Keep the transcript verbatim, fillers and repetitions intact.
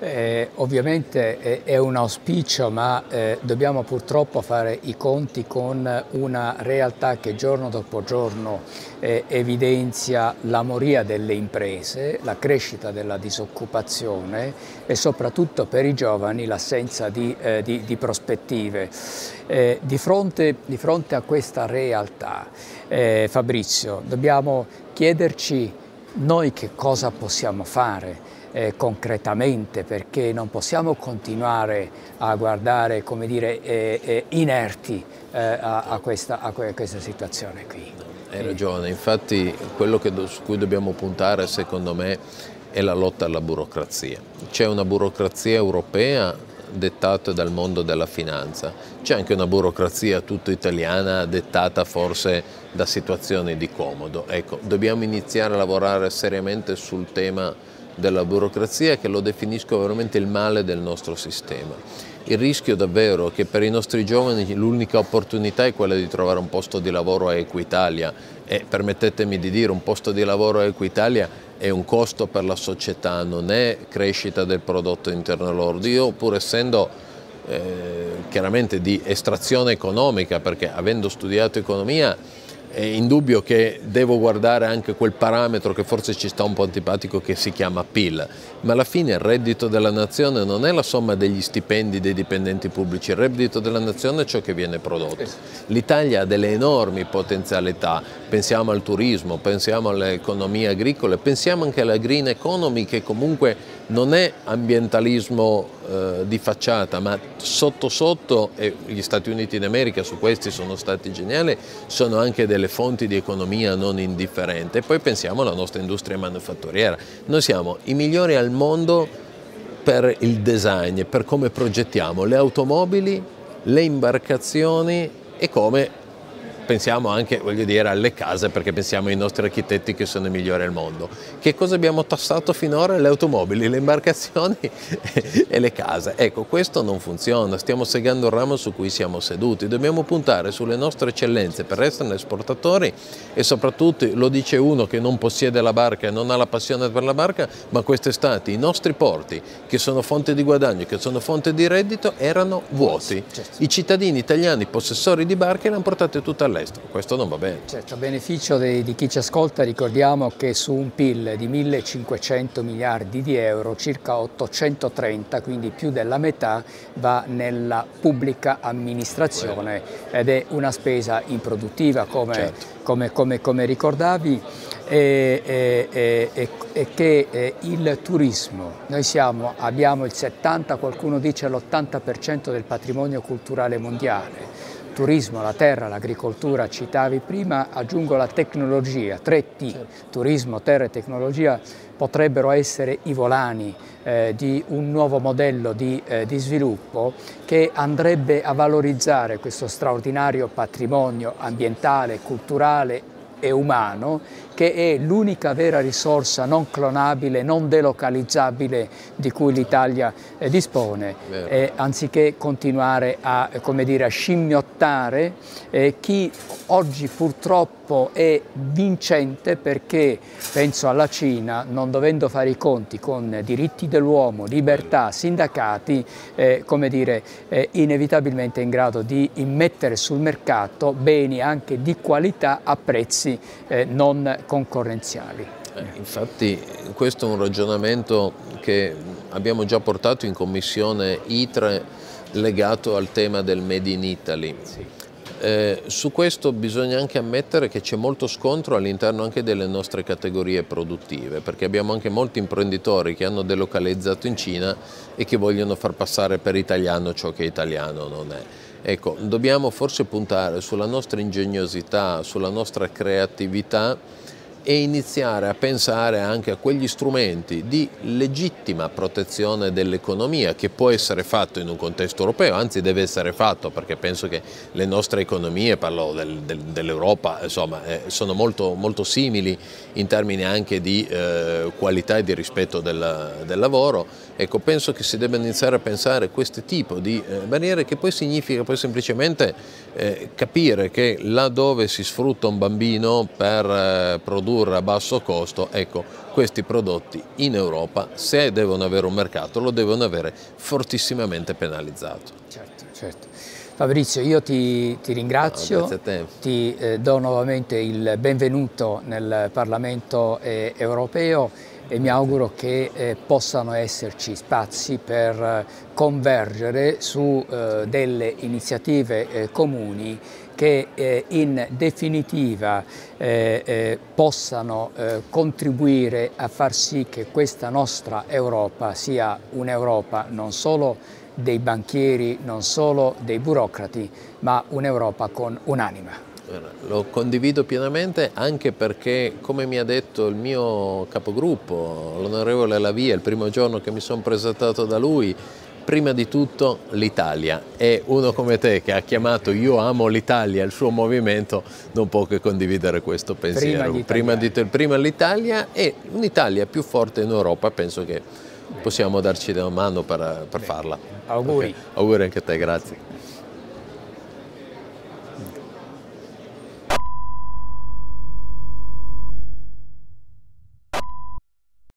Eh, ovviamente è, è un auspicio, ma eh, dobbiamo purtroppo fare i conti con una realtà che giorno dopo giorno eh, evidenzia la moria delle imprese, la crescita della disoccupazione e soprattutto per i giovani l'assenza di, eh, di, di prospettive. Eh, di, fronte, di fronte a questa realtà, eh, Fabrizio, dobbiamo chiederci noi che cosa possiamo fare Eh, concretamente, perché non possiamo continuare a guardare, come dire, eh, eh, inerti eh, a, a, questa, a questa situazione qui. Hai ragione, infatti quello che, su cui dobbiamo puntare secondo me è la lotta alla burocrazia. C'è una burocrazia europea dettata dal mondo della finanza, c'è anche una burocrazia tutta italiana dettata forse da situazioni di comodo. Ecco, dobbiamo iniziare a lavorare seriamente sul tema della burocrazia, che lo definisco veramente il male del nostro sistema. Il rischio davvero è che per i nostri giovani l'unica opportunità è quella di trovare un posto di lavoro a Equitalia e permettetemi di dire un posto di lavoro a Equitalia è un costo per la società, non è crescita del prodotto interno lordo. Io pur essendo eh, chiaramente di estrazione economica, perché avendo studiato economia è indubbio che devo guardare anche quel parametro che forse ci sta un po' antipatico che si chiama P I L, ma alla fine il reddito della nazione non è la somma degli stipendi dei dipendenti pubblici, il reddito della nazione è ciò che viene prodotto. L'Italia ha delle enormi potenzialità, pensiamo al turismo, pensiamo alle economie agricole, pensiamo anche alla green economy che comunque non è ambientalismo eh, di facciata, ma sotto sotto, e gli Stati Uniti d'America su questi sono stati geniali, sono anche delle fonti di economia non indifferente. E poi pensiamo alla nostra industria manufatturiera. Noi siamo i migliori al mondo per il design, per come progettiamo le automobili, le imbarcazioni e come pensiamo anche, voglio dire, alle case, perché pensiamo ai nostri architetti che sono i migliori al mondo. Che cosa abbiamo tassato finora? Le automobili, le imbarcazioni e le case. Ecco, questo non funziona, stiamo segando il ramo su cui siamo seduti. Dobbiamo puntare sulle nostre eccellenze per essere esportatori e soprattutto, lo dice uno che non possiede la barca e non ha la passione per la barca, ma quest'estate i nostri porti, che sono fonte di guadagno, che sono fonte di reddito, erano vuoti. I cittadini italiani possessori di barche le hanno portate tutte all'estero. Questo non va bene. Certo, a beneficio di, di chi ci ascolta ricordiamo che su un P I L di millecinquecento miliardi di euro circa ottocentotrenta, quindi più della metà, va nella pubblica amministrazione ed è una spesa improduttiva come, certo. come, come, come ricordavi e, e, e, e che eh, il turismo, noi siamo, abbiamo il settanta, qualcuno dice l'ottanta per cento del patrimonio culturale mondiale. Turismo, la terra, l'agricoltura, citavi prima, aggiungo la tecnologia, tre T, turismo, terra e tecnologia potrebbero essere i volani eh, di un nuovo modello di, eh, di sviluppo che andrebbe a valorizzare questo straordinario patrimonio ambientale, culturale e umano, che è l'unica vera risorsa non clonabile, non delocalizzabile di cui l'Italia eh, dispone, eh, anziché continuare a, come dire, a scimmiottare eh, chi oggi purtroppo è vincente, perché penso alla Cina, non dovendo fare i conti con diritti dell'uomo, libertà, sindacati, eh, come dire, eh, inevitabilmente in grado di immettere sul mercato beni anche di qualità a prezzi eh, non concorrenziali. Eh, infatti questo è un ragionamento che abbiamo già portato in commissione I T R E legato al tema del Made in Italy. Sì. Eh, su questo bisogna anche ammettere che c'è molto scontro all'interno anche delle nostre categorie produttive, perché abbiamo anche molti imprenditori che hanno delocalizzato in Cina e che vogliono far passare per italiano ciò che italiano non è. Ecco, dobbiamo forse puntare sulla nostra ingegnosità, sulla nostra creatività e iniziare a pensare anche a quegli strumenti di legittima protezione dell'economia che può essere fatto in un contesto europeo, anzi deve essere fatto, perché penso che le nostre economie, parlo del, del, dell'Europa, insomma, eh, sono molto, molto simili in termini anche di eh, qualità e di rispetto del, del lavoro. Ecco, penso che si debba iniziare a pensare a questo tipo di eh, barriere, che poi significa poi semplicemente eh, capire che là dove si sfrutta un bambino per eh, produrre produrre a basso costo, ecco, questi prodotti in Europa, se devono avere un mercato, lo devono avere fortissimamente penalizzato. Certo, certo. Fabrizio, io ti, ti ringrazio, no, grazie a te. Ti eh, do nuovamente il benvenuto nel Parlamento eh, europeo e mi auguro che eh, possano esserci spazi per eh, convergere su eh, delle iniziative eh, comuni che eh, in definitiva eh, eh, possano eh, contribuire a far sì che questa nostra Europa sia un'Europa non solo dei banchieri, non solo dei burocrati, ma un'Europa con un'anima. Lo condivido pienamente, anche perché, come mi ha detto il mio capogruppo, l'onorevole Lavia, il primo giorno che mi sono presentato da lui, prima di tutto l'Italia, e uno come te che ha chiamato Io amo l'Italia il suo movimento non può che condividere questo pensiero. Prima, prima, di, prima l'Italia, e un'Italia più forte in Europa, penso che possiamo darci una mano per, per farla. Auguri. Okay. Auguri anche a te, grazie.